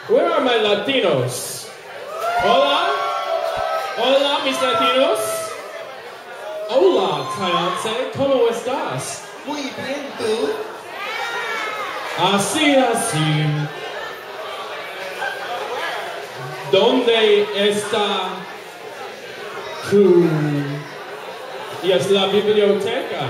Where are my Latinos? Hola? Hola, mis Latinos? Hola, Tayance, ¿cómo estás? Muy bien, ¿tú? Así. ¿Dónde está tu... y es la biblioteca?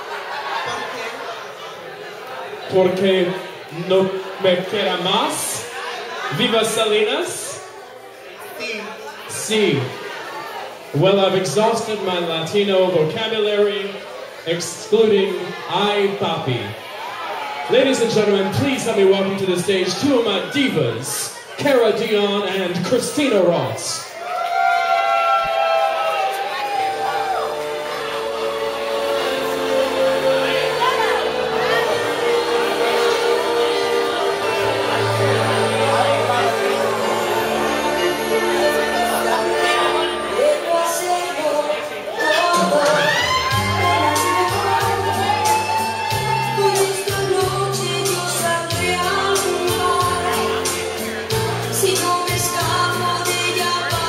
¿Por qué? Porque no me queda más. Viva Salinas? Sí. Sí. Well, I've exhausted my Latino vocabulary, excluding ay papi. Ladies and gentlemen, please let me welcome to the stage two of my divas, Cara Dion and Christina Ross. Si no me escapo de ella.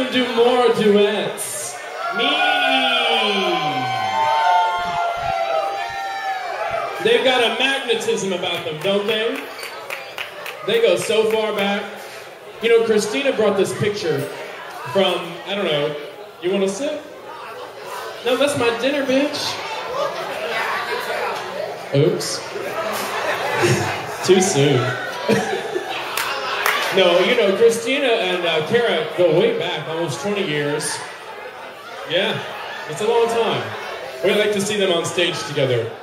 them do more duets. Me. They've got a magnetism about them, don't they? They go so far back. You know, Christina brought this picture from, I don't know, you want to sit? No, that's my dinner, bitch. Oops. Too soon. No, you know, Christina and Kara go way back, almost 20 years. Yeah, it's a long time. We like to see them on stage together.